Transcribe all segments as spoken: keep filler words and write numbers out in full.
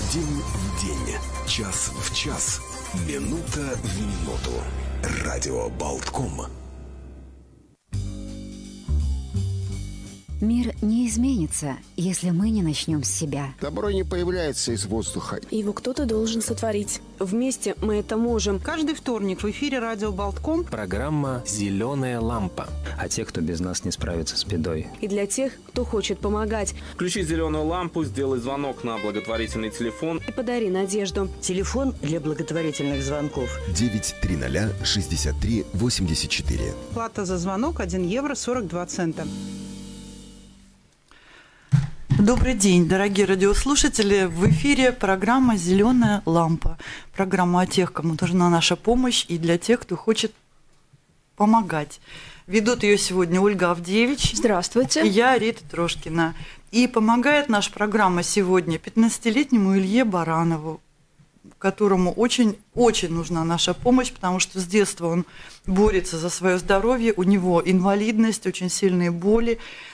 День в день, час в час, минута в минуту. Радио Болтком. Мир не изменится, если мы не начнем с себя. Добро не появляется из воздуха. Его кто-то должен сотворить. Вместе мы это можем. Каждый вторник в эфире радио Болтком программа «Зеленая лампа». А те, кто без нас не справится с бедой. И для тех, кто хочет помогать. Включи зеленую лампу, сделай звонок на благотворительный телефон. И подари надежду. Телефон для благотворительных звонков. девять триста шестьдесят три восемьдесят четыре. Плата за звонок один евро сорок два цента. Добрый день, дорогие радиослушатели. В эфире программа «Зеленая лампа». Программа о тех, кому нужна наша помощь, и для тех, кто хочет помогать. Ведут ее сегодня Ольга Авдеевич. Здравствуйте. И я, Рита Трошкина. И помогает наша программа сегодня пятнадцатилетнему Илье Баранову, которому очень-очень нужна наша помощь, потому что с детства он борется за свое здоровье, у него инвалидность, очень сильные боли.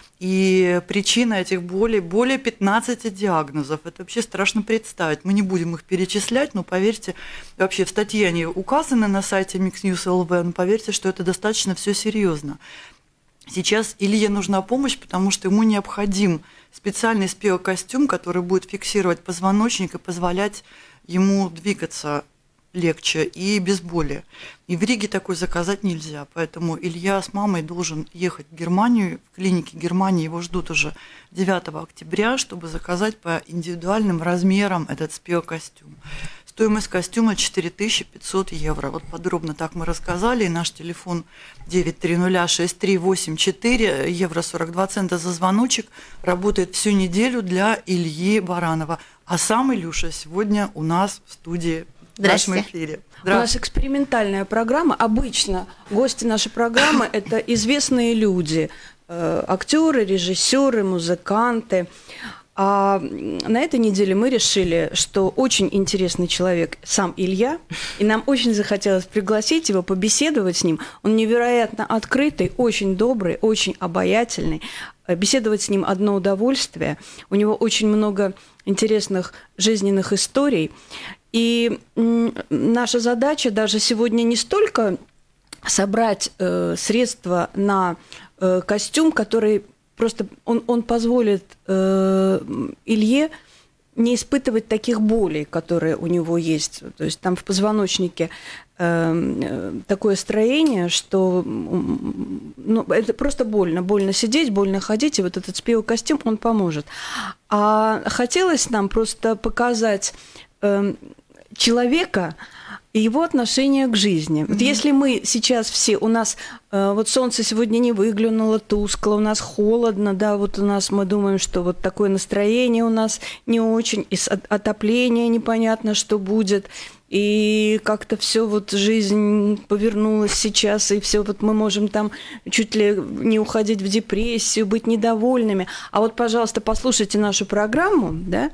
И причина этих болей – более пятнадцати диагнозов. Это вообще страшно представить. Мы не будем их перечислять, но поверьте, вообще в статье они указаны на сайте Mixnews точка эл ви, но поверьте, что это достаточно все серьезно. Сейчас Илье нужна помощь, потому что ему необходим специальный спеокостюм, который будет фиксировать позвоночник и позволять ему двигаться легче и без боли. И в Риге такой заказать нельзя, поэтому Илья с мамой должен ехать в Германию, в клинике Германии его ждут уже девятого октября, чтобы заказать по индивидуальным размерам этот спеокостюм. Стоимость костюма четыре тысячи пятьсот евро. Вот подробно так мы рассказали, и наш телефон девять триста шестьдесят три восемьдесят четыре, евро сорок два цента за звоночек, работает всю неделю для Ильи Баранова. А сам Илюша сегодня у нас в студии. В нашем эфире. У нас экспериментальная программа. Обычно гости нашей программы – это известные люди, э, актеры, режиссеры, музыканты. А на этой неделе мы решили, что очень интересный человек сам Илья, и нам очень захотелось пригласить его, побеседовать с ним. Он невероятно открытый, очень добрый, очень обаятельный. Беседовать с ним одно удовольствие. У него очень много интересных жизненных историй. И наша задача даже сегодня не столько собрать э, средства на э, костюм, который просто он, он позволит э, Илье не испытывать таких болей, которые у него есть. То есть там в позвоночнике э, такое строение, что ну, это просто больно. Больно сидеть, больно ходить, и вот этот спеокостюм, он поможет. А хотелось нам просто показать э, человека и его отношение к жизни. Mm-hmm. Вот если мы сейчас все, у нас э, вот солнце сегодня не выглянуло, тускло, у нас холодно, да, вот у нас мы думаем, что вот такое настроение у нас не очень, и отопление непонятно, что будет, и как-то все вот жизнь повернулась сейчас, и все вот мы можем там чуть ли не уходить в депрессию, быть недовольными. А вот, пожалуйста, послушайте нашу программу, да,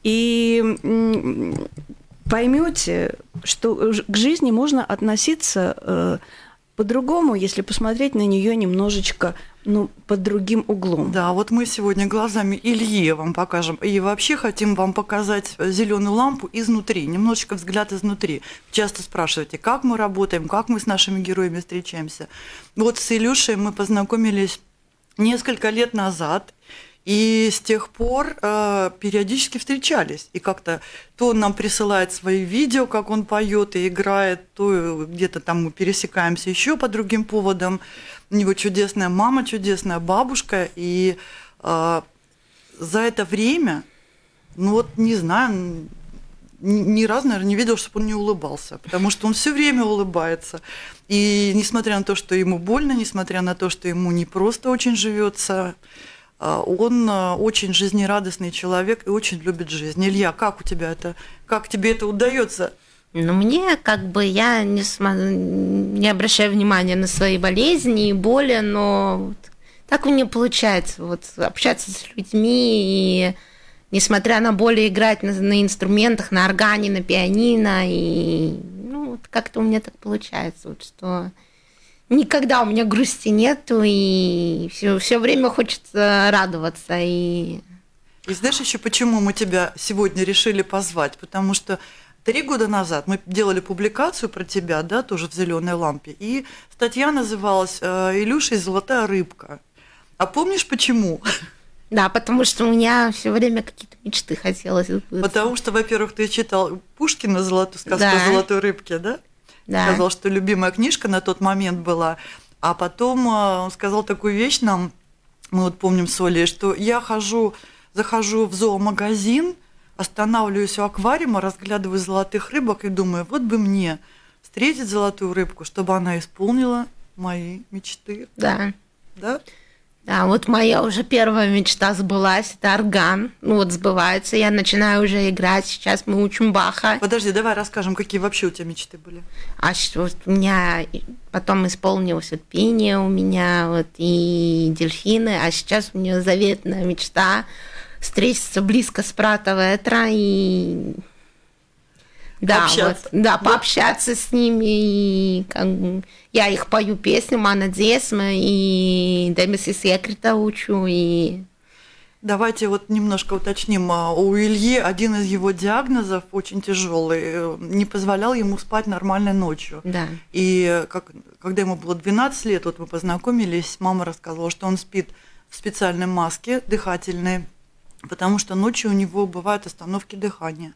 и поймете, что к жизни можно относиться э, по-другому, если посмотреть на нее немножечко, ну, под другим углом. Да, вот мы сегодня глазами Ильи вам покажем, и вообще хотим вам показать зеленую лампу изнутри, немножечко взгляд изнутри. Часто спрашиваете, как мы работаем, как мы с нашими героями встречаемся. Вот с Илюшей мы познакомились несколько лет назад, и с тех пор э, периодически встречались. И как-то то он нам присылает свои видео, как он поет и играет, то где-то там мы пересекаемся еще по другим поводам. У него чудесная мама, чудесная бабушка. И э, за это время, ну вот не знаю, ни, ни разу, наверное, не видел, чтобы он не улыбался. Потому что он все время улыбается. И несмотря на то, что ему больно, несмотря на то, что ему не просто очень живется, он очень жизнерадостный человек и очень любит жизнь. Илья, как у тебя это, как тебе это удается? Ну, мне как бы я не, см... не обращаю внимания на свои болезни и боли, но так у меня получается вот, общаться с людьми и, несмотря на боли, играть на, на инструментах, на органе, на пианино. И ну, вот как-то у меня так получается, вот, что никогда у меня грусти нету, и все, все время хочется радоваться. И И знаешь еще, почему мы тебя сегодня решили позвать? Потому что три года назад мы делали публикацию про тебя, да, тоже в «Зеленой лампе», и статья называлась «Илюша и золотая рыбка». А помнишь, почему? Да, потому что у меня все время какие-то мечты хотелось. Потому что, во-первых, ты читал Пушкина «Золотую сказку» Да. о золотой рыбке, да? Да. Сказал, что любимая книжка на тот момент была. А потом он сказал такую вещь нам, мы вот помним с Олей, что я хожу, захожу в зоомагазин, останавливаюсь у аквариума, разглядываю золотых рыбок и думаю, вот бы мне встретить золотую рыбку, чтобы она исполнила мои мечты. Да. Да? Да, вот моя уже первая мечта сбылась, это орган. Ну вот сбывается, я начинаю уже играть, сейчас мы учим Баха. Подожди, давай расскажем, какие вообще у тебя мечты были. А что вот у меня потом исполнилось вот пение у меня, вот и дельфины, а сейчас у меня заветная мечта встретиться близко с Пратовой Этра и... Да, пообщаться. Вот, да, пообщаться с ними. И как, я их пою песню «Мана Десма» и «Демиси Секрета» учу. И... Давайте вот немножко уточним. У Ильи один из его диагнозов очень тяжелый, не позволял ему спать нормальной ночью. Да. И как, когда ему было двенадцать лет, вот мы познакомились, мама рассказывала, что он спит в специальной маске дыхательной, потому что ночью у него бывают остановки дыхания.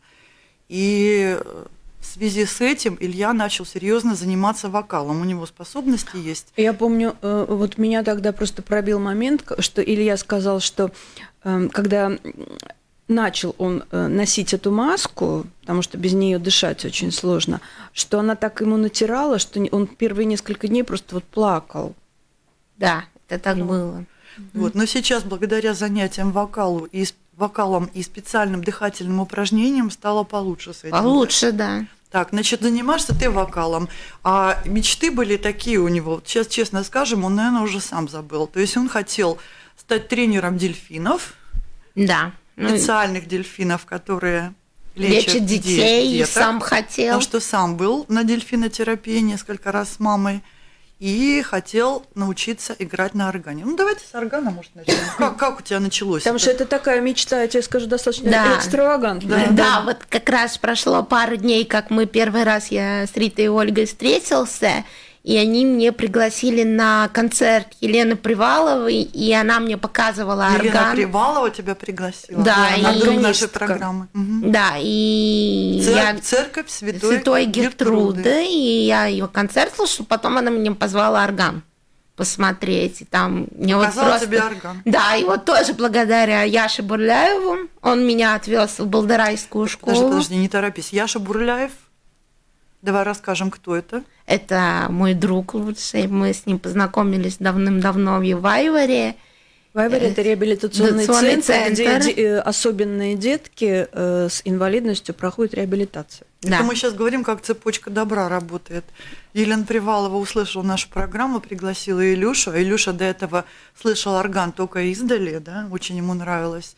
И в связи с этим Илья начал серьезно заниматься вокалом. У него способности есть. Я помню, вот меня тогда просто пробил момент, что Илья сказал, что когда начал он носить эту маску, потому что без нее дышать очень сложно, что она так ему натирала, что он первые несколько дней просто вот плакал. Да, это так было. Вот. Но сейчас, благодаря занятиям вокалу и вокалом и специальным дыхательным упражнением стало получше с этим. Получше, да. Так, значит, занимаешься ты вокалом, а мечты были такие у него. Сейчас, честно скажем, он, наверное, уже сам забыл. То есть он хотел стать тренером дельфинов, да. специальных дельфинов, которые лечат, лечат детей, деток, сам хотел. Потому что сам был на дельфинотерапии несколько раз с мамой. И хотел научиться играть на органе. Ну, давайте с органа, может, начнем. Как, как у тебя началось? Потому это? что это такая мечта, я тебе скажу, достаточно да. экстравагантная. Да, да, вот как раз прошло пару дней, как мы первый раз, я с Ритой и Ольгой встретился, и они мне пригласили на концерт Елены Приваловой, и она мне показывала орган. Елена Привалова тебя пригласила? Да, на и друг нашей программы. Угу. Да, и Цер... я... Церковь Святой, Святой Гертруды. Гертруды, и я ее концерт слушала, потом она меня позвала орган посмотреть, и там мне вот просто... тебе орган. Да, и вот тоже благодаря Яше Бурляеву он меня отвез в Балдарайскую школу. Подожди, подожди, не торопись. Яша Бурляев, давай расскажем, кто это. Это мой друг лучший, мы с ним познакомились давным-давно в Вайваре. Вайваре – это реабилитационный центр, центр, где де- особенные детки э, с инвалидностью проходят реабилитацию. Да. Это мы сейчас говорим, как цепочка добра работает. Елена Привалова услышала нашу программу, пригласила Илюшу, а Илюша до этого слышал орган только издали, да, очень ему нравилось.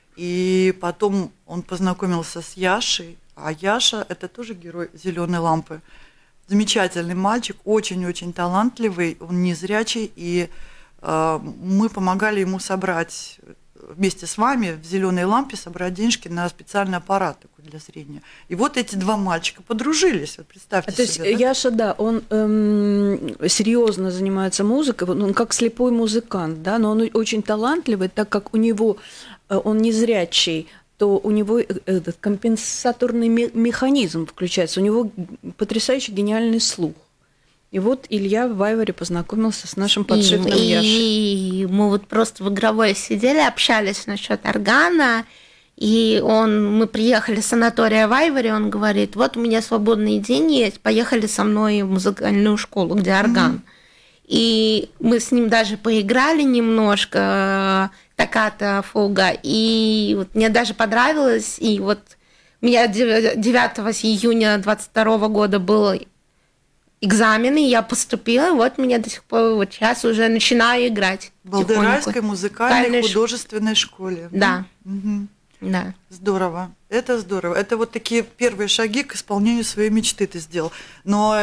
И потом он познакомился с Яшей, а Яша – это тоже герой «Зеленой лампы». Замечательный мальчик, очень-очень талантливый, он незрячий, и э, мы помогали ему собрать вместе с вами в «Зеленой лампе» собрать денежки на специальный аппарат такой для зрения. И вот эти два мальчика подружились, вот представьте а, то есть себе. Да? Яша, да, он эм, серьезно занимается музыкой, он как слепой музыкант, да, но он очень талантливый, так как у него, он незрячий, то у него этот компенсаторный механизм включается, у него потрясающий гениальный слух. И вот Илья в Вайваре познакомился с нашим подшипным и, Яшей. И мы вот просто в игровой сидели, общались насчет органа, и он, мы приехали с санатория в Вайваре, он говорит, вот у меня свободный день есть, поехали со мной в музыкальную школу, где орган. Mm-hmm. И мы с ним даже поиграли немножко, токкато, фуга, и вот мне даже понравилось, и вот у меня девятого июня двадцать второго года был экзамен, и я поступила, и вот меня до сих пор, вот сейчас уже начинаю играть. В Балдарайской музыкальной художественной школе. Да. Угу. Да. Здорово. Это здорово. Это вот такие первые шаги к исполнению своей мечты ты сделал. Но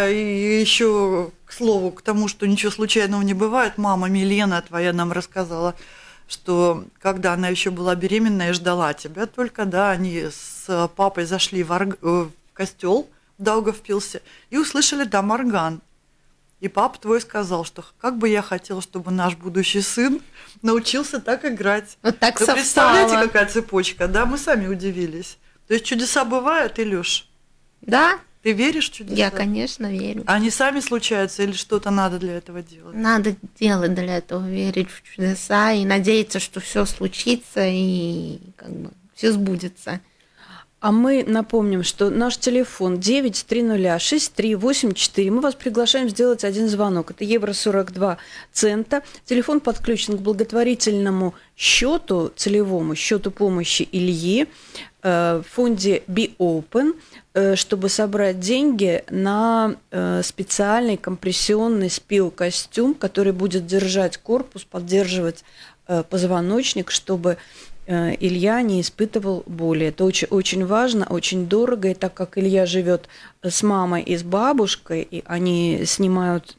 еще, к слову, к тому, что ничего случайного не бывает, мама Милена твоя нам рассказала что когда она еще была беременная и ждала тебя только, да, они с папой зашли в, орг... в костел в Даугавпилсе и услышали там орган. И папа твой сказал, что как бы я хотел, чтобы наш будущий сын научился так играть. Вот так Вы совпало. представляете, какая цепочка, да? Мы сами удивились. То есть чудеса бывают, Илюш? Да. Ты веришь в чудеса? Я, конечно, верю. Они сами случаются или что-то надо для этого делать? Надо делать для этого, верить в чудеса и надеяться, что все случится и как бы все сбудется. А мы напомним, что наш телефон девять три ноль шесть три восемь четыре. Мы вас приглашаем сделать один звонок. Это евро сорок два цента. Телефон подключен к благотворительному счету, целевому счету помощи Ильи в фонде Be Open, чтобы собрать деньги на специальный компрессионный спил-костюм, который будет держать корпус, поддерживать позвоночник, чтобы Илья не испытывал боли. Это очень, очень важно, очень дорого, и так как Илья живет с мамой и с бабушкой, и они снимают,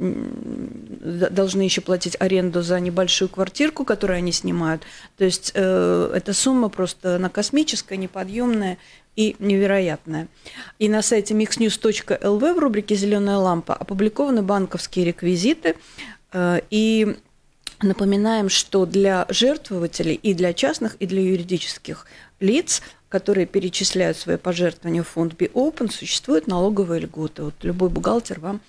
должны еще платить аренду за небольшую квартирку, которую они снимают, то есть э, эта сумма просто она космическая, неподъемная и невероятная. И на сайте миксньюз точка эл ви в рубрике «Зеленая лампа» опубликованы банковские реквизиты, э, и напоминаем, что для жертвователей и для частных, и для юридических лиц, которые перечисляют свои пожертвования в фонд Be Open, существуют налоговые льготы. Вот любой бухгалтер вам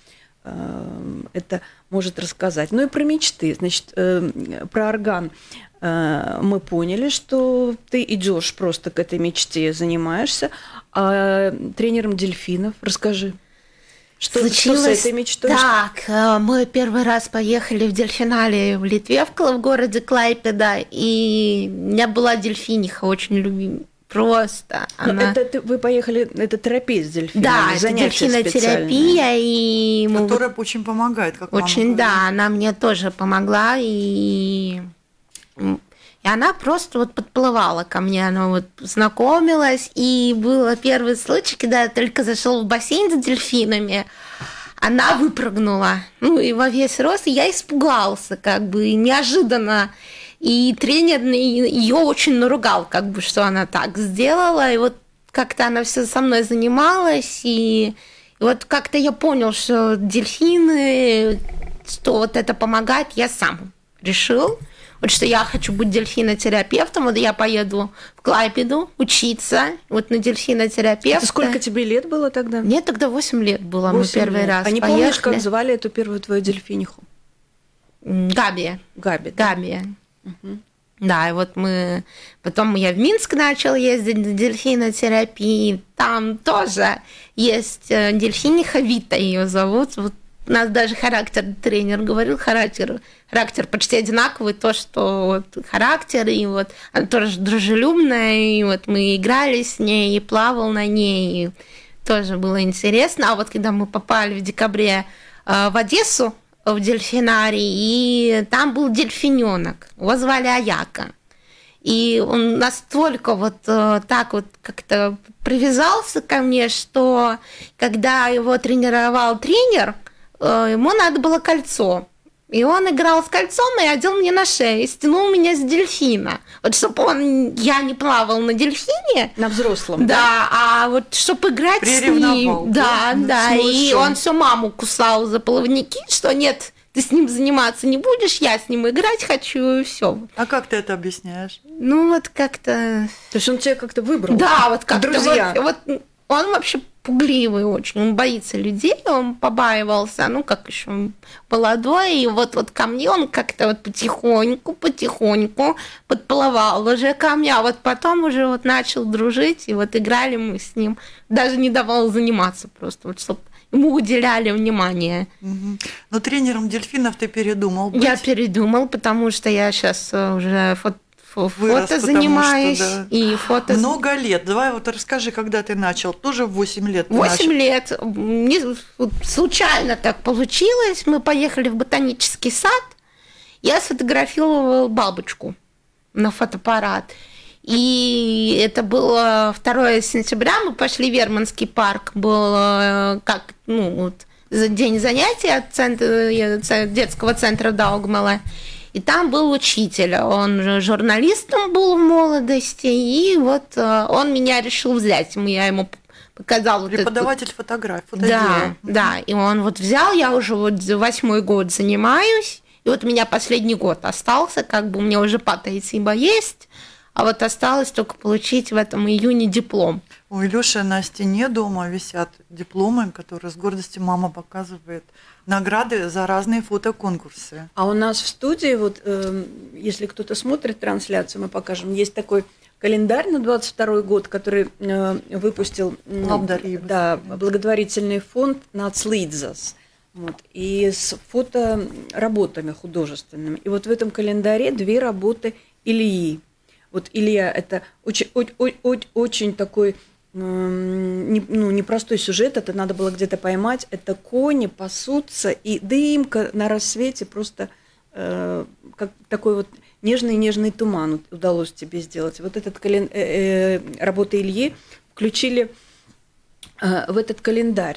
э, это может рассказать. Ну и про мечты. Значит, э, про орган э, мы поняли, что ты идешь просто к этой мечте, занимаешься. А тренером дельфинов расскажи. Что, Случилось что с этой мечтой? Так, мы первый раз поехали в дельфинале в Литве, в городе Клайпеда, и у меня была дельфиниха, очень любимая, просто. Она... Это вы поехали, это терапия с дельфинами? Да, это дельфинотерапия, и... Которая очень помогает, как мама Очень, говорит. да, она мне тоже помогла, и... И она просто вот подплывала ко мне, она вот знакомилась, и был первый случай, когда я только зашел в бассейн с дельфинами, она выпрыгнула, ну и во весь рост, и я испугался, как бы неожиданно, и тренер ее очень наругал, как бы, что она так сделала, и вот как-то она все со мной занималась, и, и вот как-то я понял, что дельфины, что вот это помогает, я сам решил. Вот что я хочу быть дельфинотерапевтом, вот я поеду в Клайпеду учиться вот на дельфинотерапевта. Это сколько тебе лет было тогда? Мне тогда восемь лет было, мы первый лет. раз А не поехали. помнишь, как звали эту первую твою дельфиниху? Габи. Габи. Да? Габи. Угу. Да, и вот мы... Потом я в Минск начал ездить на дельфинотерапии, там тоже есть дельфиниха, Вита ее зовут, вот. У нас даже характер, тренер говорил, характер, характер почти одинаковый, то, что вот характер, и вот она тоже дружелюбная, и вот мы играли с ней, и плавал на ней, и тоже было интересно. А вот когда мы попали в декабре в Одессу, в дельфинарий, и там был дельфиненок, его звали Аяка. И он настолько вот так вот как-то привязался ко мне, что когда его тренировал тренер, ему надо было кольцо. И он играл с кольцом и одел мне на шею, и стянул меня с дельфина. Вот чтобы он, я не плавал на дельфине. На взрослом. Да, да? А вот чтобы играть с ним. Да, да. да. И он всю маму кусал за плавники, что нет, ты с ним заниматься не будешь, я с ним играть хочу, и все. А как ты это объясняешь? Ну вот как-то... То есть он тебя как-то выбрал? Да, вот как-то. Друзья. Вот, вот он вообще пугливый очень, он боится людей, он побаивался, ну, как еще молодой, и вот, вот ко мне он как-то вот потихоньку, потихоньку подплывал уже ко мне, а вот потом уже вот начал дружить, и вот играли мы с ним, даже не давал заниматься просто, вот, чтобы ему уделяли внимание. Угу. Но тренером дельфинов ты передумал быть? Я передумал, потому что я сейчас уже фото Вырос, фото занимаюсь, что, да. и фото... Много лет. Давай вот расскажи, когда ты начал. Тоже в восемь лет ты восемь начал. лет. Не, случайно так получилось. Мы поехали в ботанический сад. Я сфотографировала бабочку на фотоаппарат. И это было второе сентября. Мы пошли в Верманский парк. Был как, ну, вот, день занятий от центра, детского центра Даугмала. И там был учитель, он журналистом был в молодости, и вот он меня решил взять. Я ему показал... Преподаватель вот фотографии. Да, да, и он вот взял, я уже вот восьмой год занимаюсь, и вот у меня последний год остался, как бы у меня уже патоициба есть, а вот осталось только получить в этом июне диплом. У Илюши на стене дома висят дипломы, которые с гордостью мама показывает. Награды за разные фотоконкурсы. А у нас в студии, вот э, если кто-то смотрит трансляцию, мы покажем, есть такой календарь на двадцать второй год, который э, выпустил э, да, благотворительный фонд «Нацлидзас». Вот, и с фотоработами художественными. И вот в этом календаре две работы Ильи. Вот Илья – это очень, очень, очень такой не, ну, непростой сюжет, это надо было где-то поймать. Это кони пасутся, и дымка на рассвете просто э, как такой вот нежный-нежный туман удалось тебе сделать. Вот этот кален... э, э, работы Ильи включили э, в этот календарь.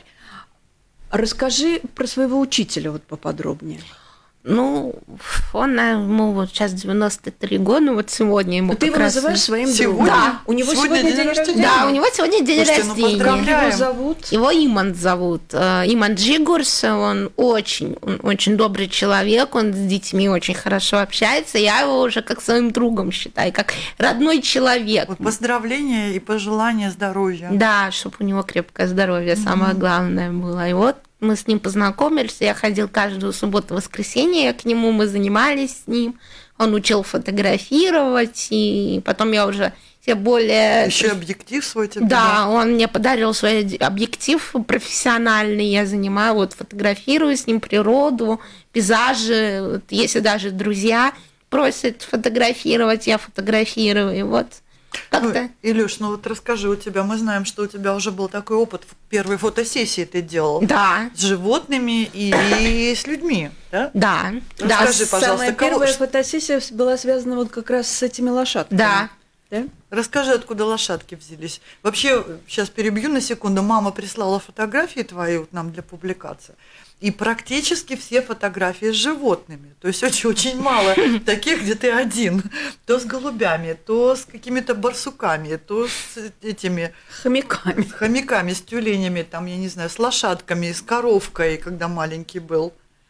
Расскажи про своего учителя вот поподробнее. Ну, он, ему вот сейчас девяносто три года, вот сегодня ему. Ты как его раз... называешь своим сегодня? другом? Да. У него сегодня, сегодня день рождения? Да, у него сегодня день Слушайте, рождения. Ну, как его зовут? Его Имант зовут. Имант Джигурс, он очень, он очень добрый человек, он с детьми очень хорошо общается. Я его уже как своим другом считаю, как родной человек. Вот поздравления и пожелания здоровья. Да, чтобы у него крепкое здоровье, mm-hmm. самое главное было. И вот мы с ним познакомились, я ходил каждую субботу-воскресенье к нему, мы занимались с ним, он учил фотографировать, и потом я уже все более... Еще объектив свой тебе. Да, он мне подарил свой объектив профессиональный, я занимаю, вот фотографирую с ним природу, пейзажи, вот, если даже друзья просят фотографировать, я фотографирую, и вот... Ну, Илюш, ну вот расскажи, у тебя, мы знаем, что у тебя уже был такой опыт, первой фотосессии ты делал. Да. С животными и, и с людьми, да? Да. Расскажи, да. пожалуйста, Самая кого... первая фотосессия была связана вот как раз с этими лошадками. Да. Да? Расскажи, откуда лошадки взялись. Вообще, сейчас перебью на секунду, мама прислала фотографии твои вот нам для публикации. И практически все фотографии с животными. То есть очень-очень мало таких, где ты один. То с голубями, то с какими-то барсуками, то с этими... Хомяками. С хомяками, с тюленями, там, я не знаю, с лошадками, с коровкой, когда маленький был,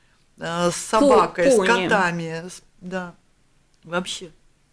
с собакой, с котами. Да, вообще.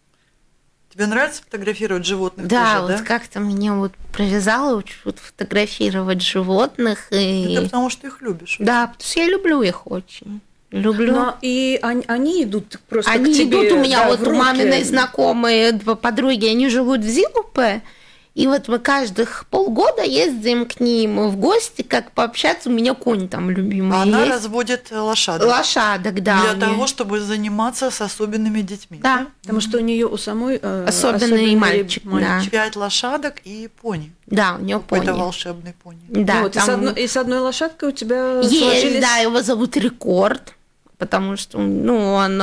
Тебе нравится фотографировать животных? Да, тоже, вот да? как-то меня вот привязало вот фотографировать животных. И... Это потому что их любишь. Да, потому что я люблю их очень. Люблю. Но и они, они идут просто они к тебе. Они идут, у меня да, вот мамины знакомые подруги, они живут в Зилупе. И вот мы каждых полгода ездим к ним в гости, как пообщаться. У меня конь там любимый Она есть. разводит лошадок. Лошадок, да. Для того, чтобы заниматься с особенными детьми. Да. да? Потому что у нее у самой э, особенный, особенный мальчик. мальчик. Да. Пять лошадок и пони. Да, у нее пони. Это волшебный пони. Да, вот, там... и, с одной, и с одной лошадкой у тебя есть, сложились... да, его зовут Рекорд. Потому что, ну, он,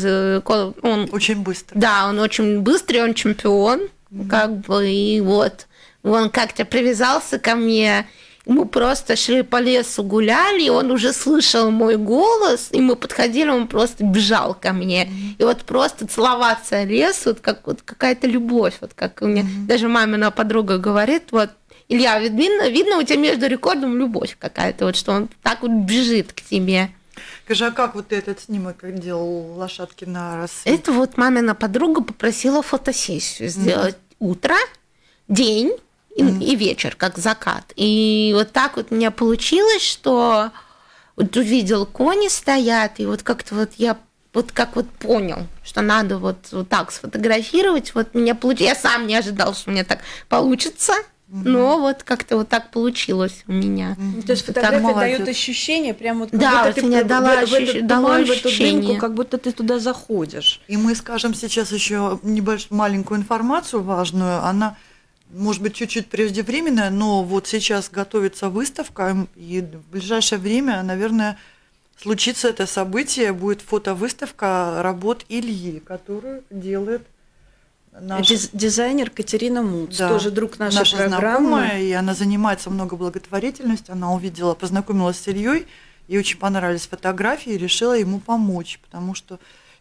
он... Очень быстрый. Да, он очень быстрый, он чемпион. Mm-hmm. Как бы, и вот... Он как-то привязался ко мне, мы просто шли по лесу, гуляли, и он уже слышал мой голос, и мы подходили, он просто бежал ко мне. Mm-hmm. И вот просто целоваться лес, вот как вот какая-то любовь, вот как у меня, mm-hmm. даже мамина подруга говорит, вот, Илья, видно, видно у тебя между Рекордом любовь какая-то, вот что он так вот бежит к тебе. Скажи, а как вот ты этот снимок делал лошадки на рассвете? Это вот мамина подруга попросила фотосессию сделать mm-hmm. утро, день, И, mm-hmm. и вечер, как закат. И вот так вот у меня получилось, что вот увидел, кони стоят, и вот как-то вот я вот как вот понял, что надо вот, вот так сфотографировать. Вот меня получилось. Я сам не ожидал, что у меня так получится, mm-hmm. но вот как-то вот так получилось у меня. Mm-hmm. То есть фотография дает ощущение, прям вот как да, будто вот ты меня в, дала в, в ощущ... этот дало туман, ощущение. в эту дымку, как будто ты туда заходишь. И мы скажем сейчас еще небольшую маленькую информацию важную. Она, может быть, чуть-чуть преждевременная, но вот сейчас готовится выставка, и в ближайшее время, наверное, случится это событие, будет фотовыставка работ Ильи, которую делает наш... Диз- дизайнер Катерина Муц, да, тоже друг нашей наша программы. Знакомая, и она занимается много благотворительностью, она увидела, познакомилась с Ильей, ей очень понравились фотографии, и решила ему помочь, потому что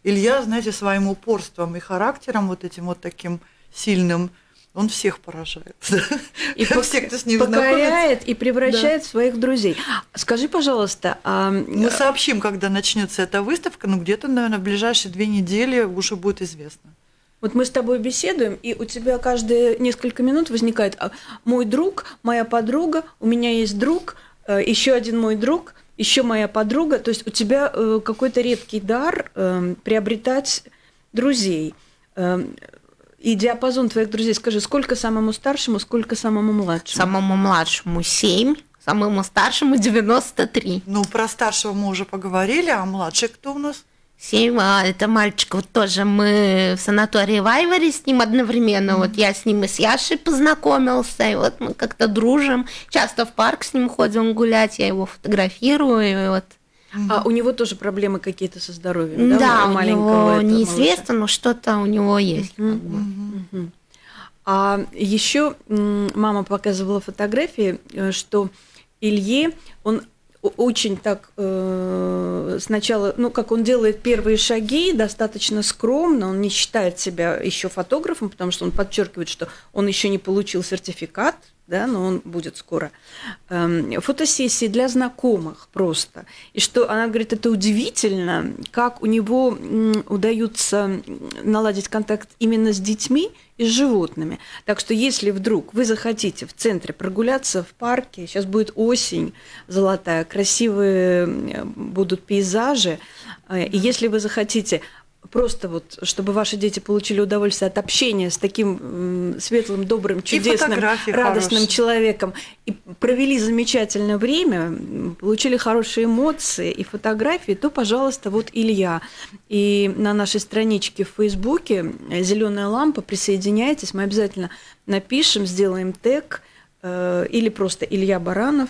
Илья, знаете, своим упорством и характером, вот этим вот таким сильным, он всех поражает. И все, кто с ним покоряет и превращает да. в своих друзей. Скажи, пожалуйста... А... Мы сообщим, когда начнется эта выставка, но где-то, наверное, в ближайшие две недели уже будет известно. Вот мы с тобой беседуем, и у тебя каждые несколько минут возникает мой друг, моя подруга, у меня есть друг, еще один мой друг, еще моя подруга. То есть у тебя какой-то редкий дар приобретать друзей. И диапазон твоих друзей, скажи, сколько самому старшему, сколько самому младшему? Самому младшему семь, самому старшему девяносто три. Ну, про старшего мы уже поговорили, а младший кто у нас? Семь, а это мальчик, вот тоже мы в санатории Вайваре с ним одновременно, mm-hmm. вот я с ним и с Яшей познакомился, и вот мы как-то дружим, часто в парк с ним ходим гулять, я его фотографирую, и вот. Mm-hmm. А у него тоже проблемы какие-то со здоровьем, да? Да, у, у него неизвестно, но что-то у него есть. Mm-hmm. Как бы. Mm-hmm. А еще мама показывала фотографии, что Илье, он очень так э, сначала, ну, как он делает первые шаги, достаточно скромно, он не считает себя еще фотографом, потому что он подчеркивает, что он еще не получил сертификат, да, но он будет скоро. Эм, фотосессии для знакомых просто. И что она говорит, это удивительно, как у него м, удается наладить контакт именно с детьми и с животными. Так что если вдруг вы захотите в центре прогуляться в парке, сейчас будет осень золотая, красивые будут пейзажи, и если вы захотите просто вот, чтобы ваши дети получили удовольствие от общения с таким светлым, добрым, чудесным, радостным хорошие. человеком, и провели замечательное время, получили хорошие эмоции и фотографии, то, пожалуйста, вот Илья. И на нашей страничке в Фейсбуке «Зеленая лампа», присоединяйтесь, мы обязательно напишем, сделаем тег, э, или просто Илья Баранов.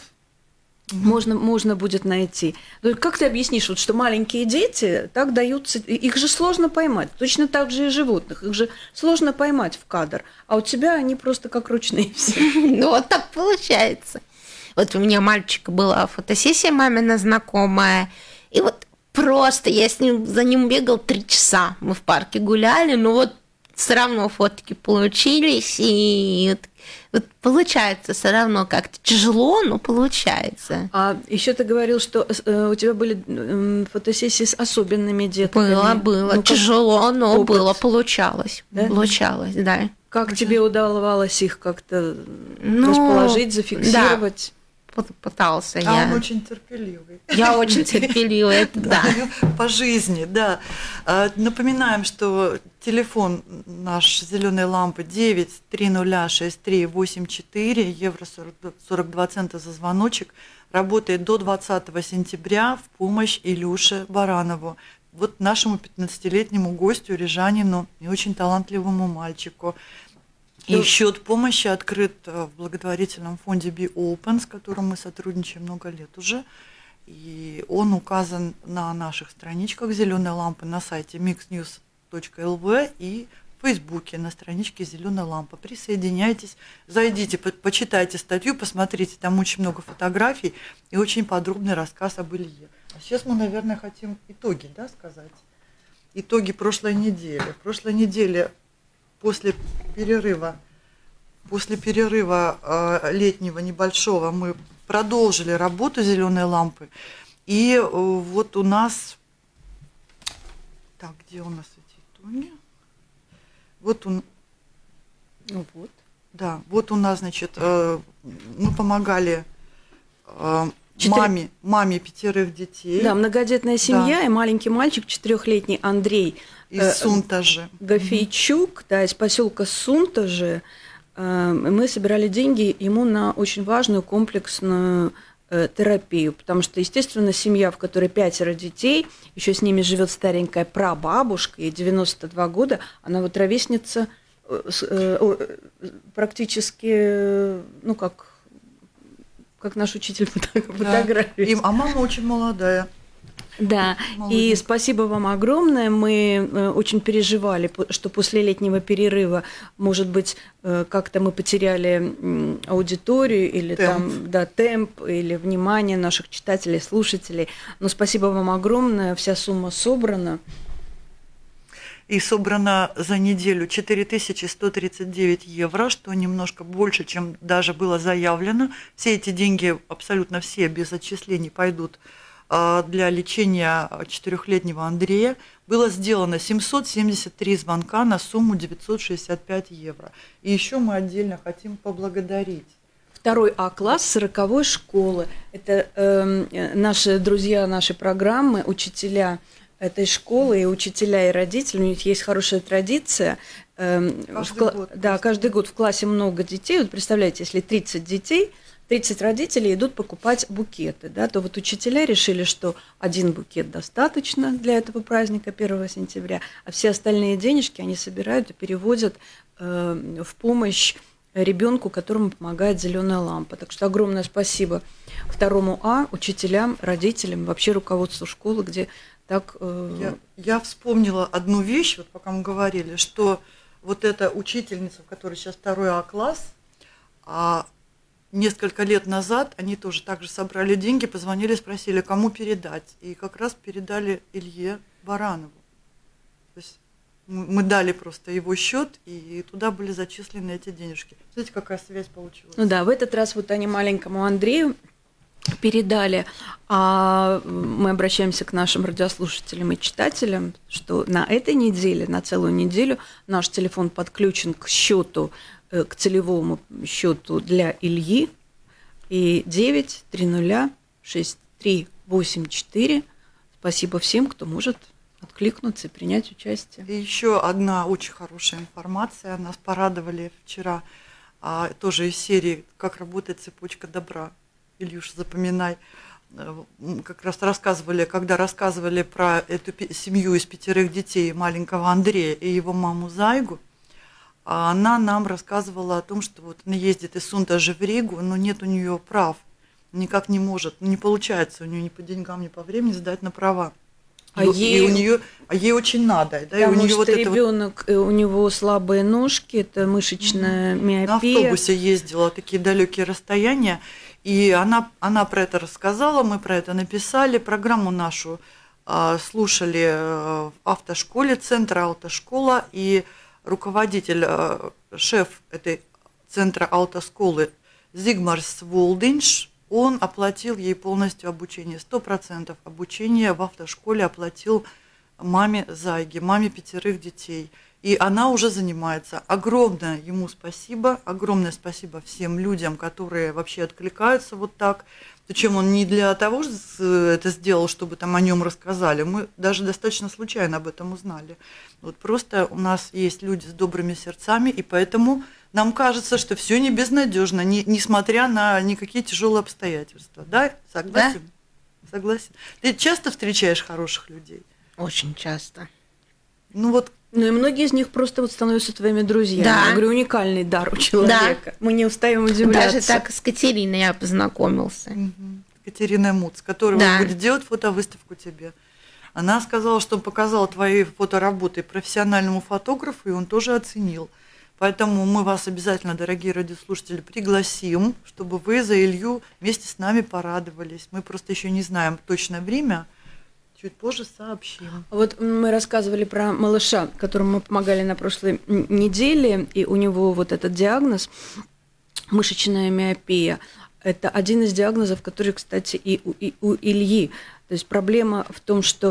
Можно, можно будет найти. Как ты объяснишь, вот, что маленькие дети так даются, их же сложно поймать, точно так же и животных, их же сложно поймать в кадр, а у тебя они просто как ручные все. Ну вот так получается. Вот у меня мальчик была фотосессия мамина знакомая, и вот просто я с ним, за ним бегал три часа, мы в парке гуляли, но вот все равно фотки получились, и вот получается все равно как-то тяжело, но получается. А еще ты говорил, что у тебя были фотосессии с особенными детками. Было, было. Ну, тяжело, но опыт. было, получалось. Да? Получалось, да. Как Очень... тебе удавалось их как-то ну, расположить, зафиксировать? Да. Пытался а я. А он очень терпеливый. Я очень терпеливый, это да. По жизни, да. Напоминаем, что телефон наш «Зеленой лампы» девять три ноль шесть три восемь четыре, евро сорок два цента за звоночек. Работает до двадцатого сентября в помощь Илюше Баранову. Вот нашему пятнадцатилетнему гостю, рижанину и очень талантливому мальчику. И счет помощи открыт в благотворительном фонде Be Open, с которым мы сотрудничаем много лет уже. И он указан на наших страничках «Зеленой лампы» на сайте микс ньюс точка эл ви и в Фейсбуке на страничке «Зеленая лампа». Присоединяйтесь, зайдите, по почитайте статью, посмотрите, там очень много фотографий и очень подробный рассказ об Илье. А сейчас мы, наверное, хотим итоги, да, сказать. Итоги прошлой недели. В прошлой неделе после перерыва, после перерыва э, летнего небольшого мы продолжили работу «Зеленой лампы». И э, вот у нас... Так, где у нас эти итоги? Вот он... Ну вот. Да, вот у нас, значит, э, мы помогали э, Четыре... маме, маме пятерых детей. Да, многодетная семья, да. И маленький мальчик, четырехлетний Андрей. Из э, Сунтажи. Гафейчук, да, из поселка Сунтажи. Э, мы собирали деньги ему на очень важную комплексную э, терапию, потому что, естественно, семья, в которой пятеро детей, еще с ними живет старенькая прабабушка, ей девяносто два года, она вот ровесница э, э, практически, ну как, как наш учитель фотографии. Да. А мама очень молодая. Да, молодец. И спасибо вам огромное. Мы очень переживали, что после летнего перерыва, может быть, как-то мы потеряли аудиторию или темп. там, да, темп, или внимание наших читателей, слушателей. Но спасибо вам огромное, вся сумма собрана. И собрано за неделю четыре тысячи сто тридцать девять евро, что немножко больше, чем даже было заявлено. Все эти деньги, абсолютно все, без отчислений, пойдут для лечения четырехлетнего Андрея. Было сделано семьсот семьдесят три звонка на сумму девятьсот шестьдесят пять евро. И еще мы отдельно хотим поблагодарить. Второй А-класс сороковой школы. Это э, наши друзья нашей программы, учителя этой школы, и учителя, и родители. У них есть хорошая традиция. Э, каждый кла- год. Да, каждый год в классе много детей. Вот представляете, если тридцать детей, тридцать родителей идут покупать букеты, да, то вот учителя решили, что один букет достаточно для этого праздника первого сентября, а все остальные денежки они собирают и переводят э, в помощь ребенку, которому помогает зеленая лампа. Так что огромное спасибо второму А, учителям, родителям, вообще руководству школы, где так... Э... Я, я вспомнила одну вещь, вот пока мы говорили, что вот эта учительница, в которой сейчас второй А-класс, а несколько лет назад они тоже также собрали деньги, позвонили, спросили, кому передать. И как раз передали Илье Баранову. То есть мы дали просто его счет, и туда были зачислены эти денежки. Смотрите, какая связь получилась. Ну да, в этот раз вот они маленькому Андрею передали, а мы обращаемся к нашим радиослушателям и читателям, что на этой неделе, на целую неделю наш телефон подключен к счету, к целевому счету для Ильи, и девять три ноль шесть три восемь четыре. Спасибо всем, кто может откликнуться и принять участие. И еще одна очень хорошая информация. Нас порадовали вчера, а, тоже из серии «Как работает цепочка добра». Ильюш, запоминай. Как раз рассказывали, когда рассказывали про эту семью из пятерых детей маленького Андрея и его маму Зайгу, она нам рассказывала о том, что вот она ездит из Сунтажа в Ригу, но нет у нее прав, никак не может, не получается у нее ни по деньгам, ни по времени сдать на права. А и, ей, и у нее, а ей очень надо, да, и у нее что вот ребенок, это вот... у него слабые ножки, это мышечная миопия. На автобусе ездила такие далекие расстояния, и она, она про это рассказала, мы про это написали, программу нашу а, слушали в автошколе, центр автошкола, и руководитель, а, шеф этой центра автошколы Зигмарс Волдинш, он оплатил ей полностью обучение, сто процентов обучения в автошколе оплатил маме Зайги, маме пятерых детей. И она уже занимается. Огромное ему спасибо, огромное спасибо всем людям, которые вообще откликаются вот так. Причем он не для того это сделал, чтобы там о нем рассказали. Мы даже достаточно случайно об этом узнали. Вот просто у нас есть люди с добрыми сердцами, и поэтому нам кажется, что все не безнадежно, не, несмотря на никакие тяжелые обстоятельства. Да? Согласен? Да. Согласен. Ты часто встречаешь хороших людей? Очень часто. Ну вот. Ну и многие из них просто вот становятся твоими друзьями. Да. Я говорю, уникальный дар у человека. Да. Мы не устаем удивляться. Даже так с Катериной я познакомился. Угу. Катерина Муц, которая да. будет делать фотовыставку тебе. Она сказала, что показала твои фотоработы профессиональному фотографу, и он тоже оценил. Поэтому мы вас обязательно, дорогие радиослушатели, пригласим, чтобы вы за Илью вместе с нами порадовались. Мы просто еще не знаем точное время. Чуть позже сообщим. Вот мы рассказывали про малыша, которому мы помогали на прошлой неделе, и у него вот этот диагноз – мышечная миопия. Это один из диагнозов, который, кстати, и у, и у Ильи. То есть проблема в том, что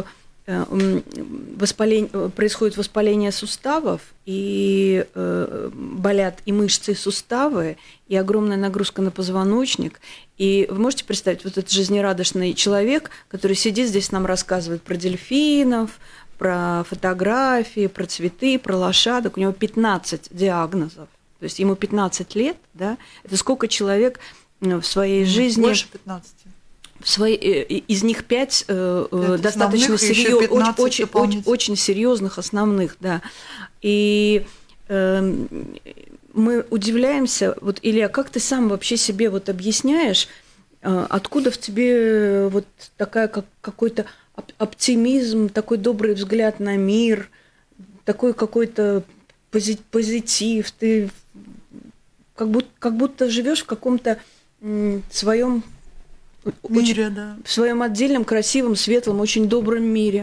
воспаление, происходит воспаление суставов, и э, болят и мышцы, и суставы, и огромная нагрузка на позвоночник. И вы можете представить, вот этот жизнерадостный человек, который сидит здесь, нам рассказывает про дельфинов, про фотографии, про цветы, про лошадок. У него пятнадцать диагнозов. То есть ему пятнадцать лет, да? Это сколько человек в своей жизни... Больше пятнадцати. В своей, из них пять э, достаточно серьез, очень, очень, очень серьезных основных, да. И э, мы удивляемся, вот, Илья, как ты сам вообще себе вот объясняешь, э, откуда в тебе вот такая, как, какой-то оптимизм, такой добрый взгляд на мир, такой какой-то позитив, ты как будто, как будто живешь в каком-то м, своем мире, очень, да. в своем отдельном, красивом, светлом, очень добром мире.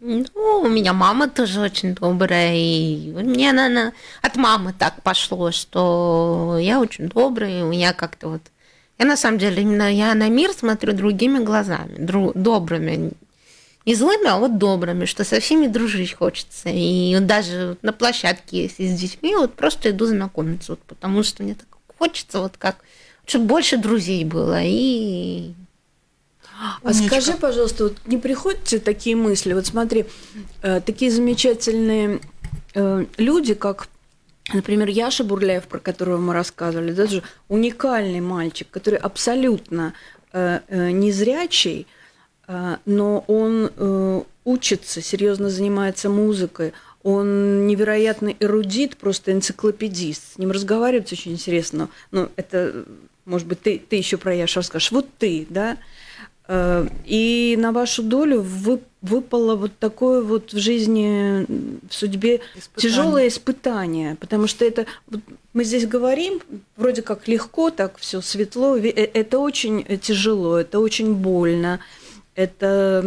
Ну, у меня мама тоже очень добрая, и мне, наверное, от мамы так пошло, что я очень добрая, у меня как-то вот... Я на самом деле именно я на мир смотрю другими глазами, дру, добрыми. Не злыми, а вот добрыми, что со всеми дружить хочется. И вот даже на площадке, если с детьми, вот просто иду знакомиться, вот, потому что мне так хочется, вот как, чтобы больше друзей было. И... А Умничка. Скажи, пожалуйста, вот не приходят тебе такие мысли? Вот смотри, э, такие замечательные э, люди, как, например, Яша Бурляев, про которого мы рассказывали, даже уникальный мальчик, который абсолютно э, э, незрячий, э, но он э, учится, серьезно занимается музыкой, он невероятный эрудит, просто энциклопедист. С ним разговаривать очень интересно. Ну, это, может быть, ты, ты еще про Яшу расскажешь. Вот ты, да? И на вашу долю выпало вот такое вот в жизни, в судьбе испытание. Тяжелое испытание, потому что это вот мы здесь говорим вроде как легко, так все светло, это очень тяжело, это очень больно, это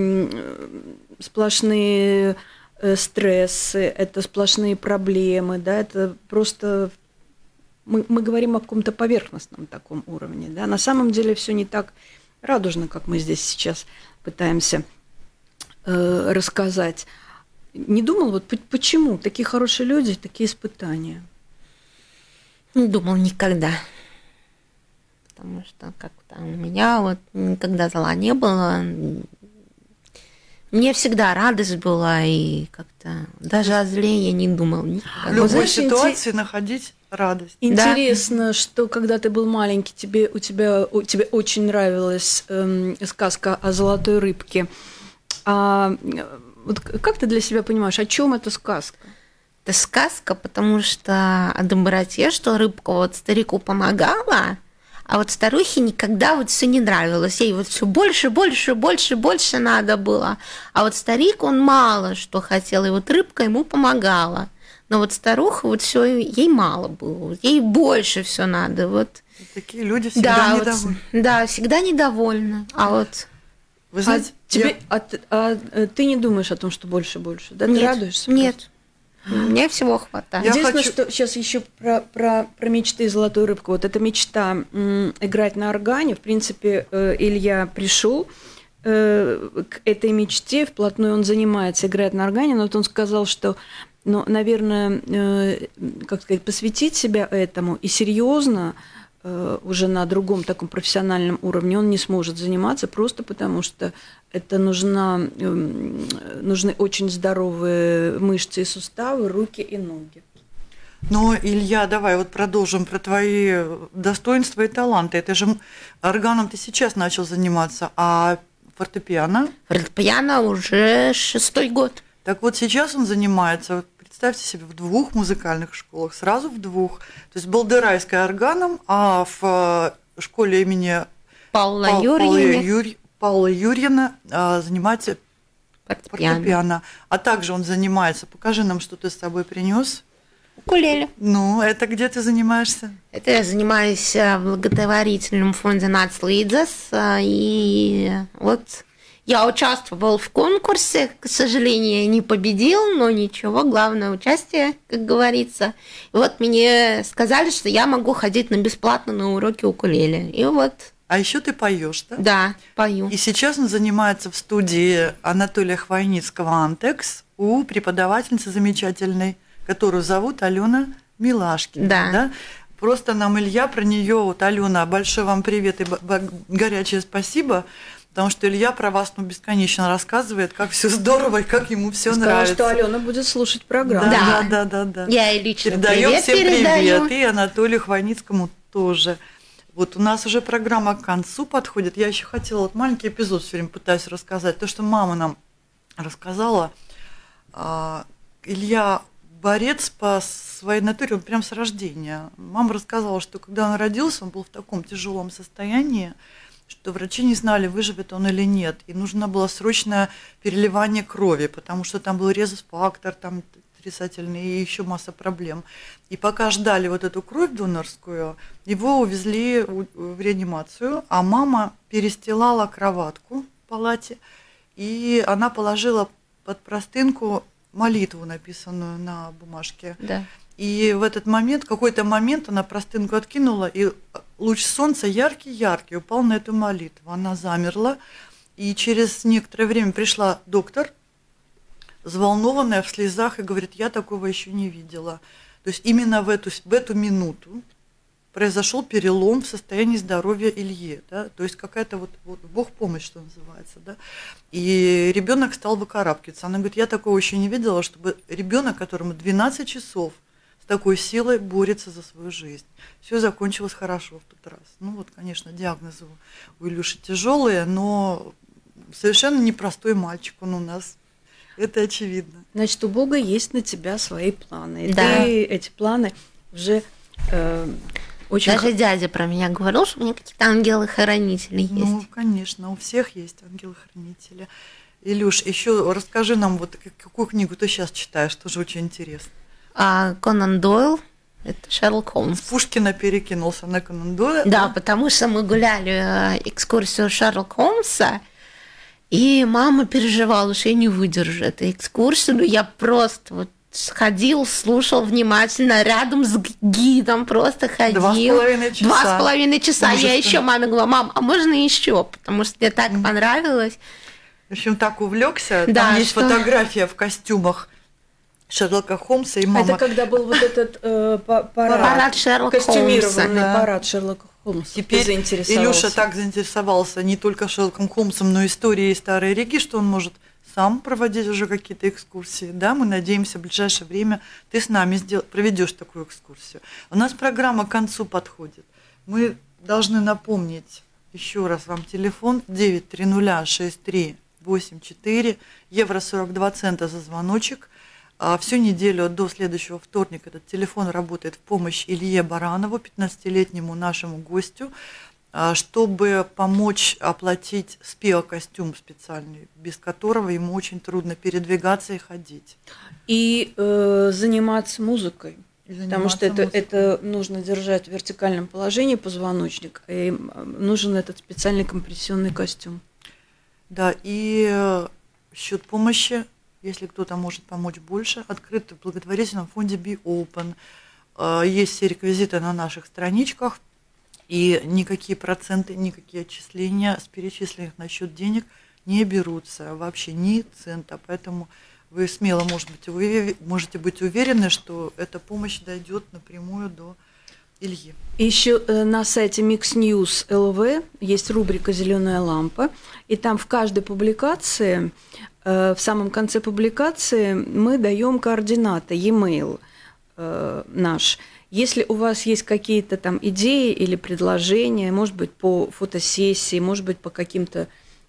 сплошные стрессы, это сплошные проблемы, да, это просто мы, мы говорим о каком-то поверхностном таком уровне, да, на самом деле все не так радужно, как мы здесь сейчас пытаемся э, рассказать. Не думал, вот почему такие хорошие люди, такие испытания? Не думал никогда. Потому что как-то у меня вот никогда зла не было. Мне всегда радость была, и как-то даже о зле я не думал никогда. В любой Знаешь, ситуации инте... находить радость. Интересно, да. Что когда ты был маленький, тебе, у тебя, у, тебе очень нравилась эм, сказка о золотой рыбке. А, вот как ты для себя понимаешь, о чем эта сказка? Это сказка, потому что о доброте, что рыбка вот старику помогала, а вот старухе никогда вот все не нравилось. Ей вот все больше, больше, больше, больше надо было. А вот старик, он мало что хотел, и вот рыбка ему помогала. Но вот старуха, вот все ей мало было, ей больше все надо. Вот. Такие люди всегда да, недовольны. Вот, да, всегда недовольны. А вот... Вы знаете, а, тебе, я... а, а, а ты не думаешь о том, что больше, больше? Да? Нет, ты радуешься? Нет. Мне всего хватает. Единственное, хочу... что сейчас еще про, про, про мечты «Золотую рыбку». Вот эта мечта м, играть на органе, в принципе, э, Илья пришел э, к этой мечте, вплотную он занимается, играет на органе, но вот он сказал, что, ну, наверное, э, как сказать, посвятить себя этому и серьезно э, уже на другом таком профессиональном уровне он не сможет заниматься, просто потому что это нужна, нужны очень здоровые мышцы и суставы, руки и ноги. Ну, Илья, давай вот продолжим про твои достоинства и таланты. Это же органом ты сейчас начал заниматься, а фортепиано? Фортепиано уже шестой год. Так вот сейчас он занимается, вот представьте себе, в двух музыкальных школах, сразу в двух. То есть Балдырайская органом, а в школе имени Павла Пал, Юрьевны. Юрь, Павла Юрьевна а, занимается фортепиано. фортепиано. А также он занимается, покажи нам, что ты с собой принес. Укулеле. Ну, это где ты занимаешься? Это я занимаюсь в благотворительном фонде «Нацлидзас». И вот я участвовал в конкурсе, к сожалению, не победил, но ничего, главное участие, как говорится. И вот мне сказали, что я могу ходить на бесплатно на уроки укулеле. И вот... А еще ты поешь, да? Да, пою. И сейчас он занимается в студии Анатолия Хвойницкого «Антекс» у преподавательницы замечательной, которую зовут Алена Милашкина. Да. да. Просто нам Илья про нее, вот Алена, большой вам привет и горячее спасибо, потому что Илья про вас ну, бесконечно рассказывает, как все здорово и как ему все нравится. Сказала, что Алена будет слушать программу. Да, да, да, да. да. Я ей лично передаем привет всем передаю. привет, и Анатолию Хвойницкому тоже. Вот у нас уже программа к концу подходит. Я еще хотела вот маленький эпизод все время пытаюсь рассказать. То, что мама нам рассказала, Илья борец по своей натуре, он прям с рождения. Мама рассказала, что когда он родился, он был в таком тяжелом состоянии, что врачи не знали, выживет он или нет. И нужно было срочное переливание крови, потому что там был резус-фактор, там отрицательный и еще масса проблем. И пока ждали вот эту кровь донорскую, его увезли в реанимацию, а мама перестилала кроватку в палате, и она положила под простынку молитву, написанную на бумажке. Да. И в этот момент, какой-то момент она простынку откинула, и луч солнца яркий-яркий упал на эту молитву. Она замерла, и через некоторое время пришла доктор, взволнованная, в слезах, и говорит: я такого еще не видела. То есть именно в эту, в эту минуту произошел перелом в состоянии здоровья Ильи, да? То есть какая-то вот, вот Бог помощь, что называется, да? И ребенок стал выкарабкиваться. Она говорит: я такого еще не видела, чтобы ребенок, которому двенадцать часов, с такой силой борется за свою жизнь. Все закончилось хорошо в тот раз. Ну вот, конечно, диагнозы у Илюши тяжелые, но совершенно непростой мальчик он у нас. Это очевидно. Значит, у Бога есть на тебя свои планы. И Да. ты эти планы уже э, очень... Даже дядя про меня говорил, что у меня какие-то ангелы-хранители есть. Ну, конечно, у всех есть ангелы-хранители. Илюш, еще расскажи нам, вот какую книгу ты сейчас читаешь, тоже очень интересно. А Конан Дойл – это Шерлок Холмс. С Пушкина перекинулся на Конан Дойла. Да, потому что мы гуляли экскурсию Шерлока Холмса, и мама переживала, что я не выдержу эту экскурсию. Ну, я просто вот ходил, слушал внимательно, рядом с гидом просто ходил. Два с половиной часа. Два с половиной часа. Я еще маме говорила: мам, а можно еще? Потому что мне так Mm. понравилось. В общем, так увлекся. Да, Там есть что- фотография в костюмах Шерлока Холмса, и мама... Это когда был вот этот э, па- парад, Парад Шерлока костюмированный Холмса, да. парад Шерлока Холмса. Ты Теперь заинтересовался. Илюша так заинтересовался не только Шерлоком Холмсом, но и историей Старой Риги, что он может сам проводить уже какие-то экскурсии. Да, мы надеемся, в ближайшее время ты с нами сдел... проведешь такую экскурсию. У нас программа к концу подходит. Мы должны напомнить еще раз вам телефон девять три ноль шесть три восемь четыре, евро сорок два цента за звоночек. А всю неделю до следующего вторника этот телефон работает в помощь Илье Баранову, пятнадцатилетнему нашему гостю, чтобы помочь оплатить спеокостюм специальный, без которого ему очень трудно передвигаться и ходить. И э, заниматься музыкой. И Потому что заниматься это, музыкой. это нужно держать в вертикальном положении позвоночник, и нужен этот специальный компрессионный костюм. Да, и счет помощи, если кто-то может помочь больше, открыт в благотворительном фонде Be Open. Есть все реквизиты на наших страничках, и никакие проценты, никакие отчисления с перечисленных на счет денег не берутся, вообще ни цента. Поэтому вы смело можете быть, можете быть уверены, что эта помощь дойдет напрямую до Ильи. Еще на сайте Mix News эл ви есть рубрика «Зеленая лампа», и там в каждой публикации, в самом конце публикации мы даем координаты, e-mail наш. Если у вас есть какие-то там идеи или предложения, может быть, по фотосессии, может быть, по каким-то...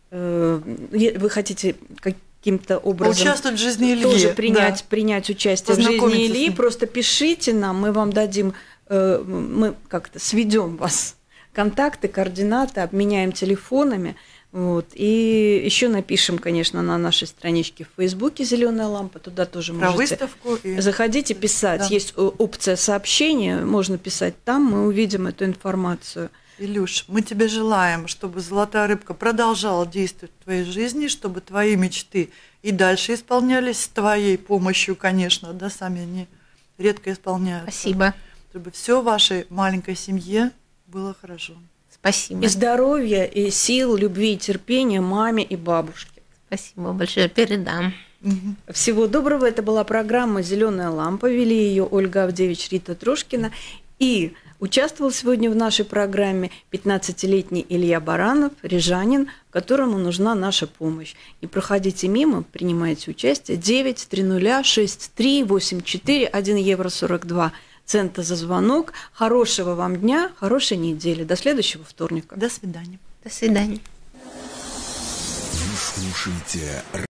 Вы хотите каким-то образом участвовать в жизни Ильи, тоже принять, да. принять участие в жизни Ильи, просто пишите нам, мы вам дадим... мы как-то сведем вас контакты, координаты, обменяем телефонами. Вот. И еще напишем, конечно, на нашей страничке в Фейсбуке «Зеленая лампа», туда тоже про можете выставку и... заходите, писать. Да. Есть опция сообщения, можно писать там, мы увидим эту информацию. Илюш, мы тебе желаем, чтобы «Золотая рыбка» продолжала действовать в твоей жизни, чтобы твои мечты и дальше исполнялись с твоей помощью, конечно, да, сами они редко исполняются. Спасибо. Чтобы все в вашей маленькой семье было хорошо. Спасибо. И здоровья, и сил, любви и терпения маме и бабушке. Спасибо большое, передам. Угу. Всего доброго. Это была программа «Зеленая лампа». Вели ее Ольга Авдевич, Рита Трошкина. И участвовал сегодня в нашей программе пятнадцатилетний Илья Баранов, рижанин, которому нужна наша помощь. Не проходите мимо, принимайте участие. девять три ноль шесть три восемь четыре, один евро сорок два цента за звонок. Хорошего вам дня, хорошей недели. До следующего вторника. До свидания. До свидания. Вы слушаете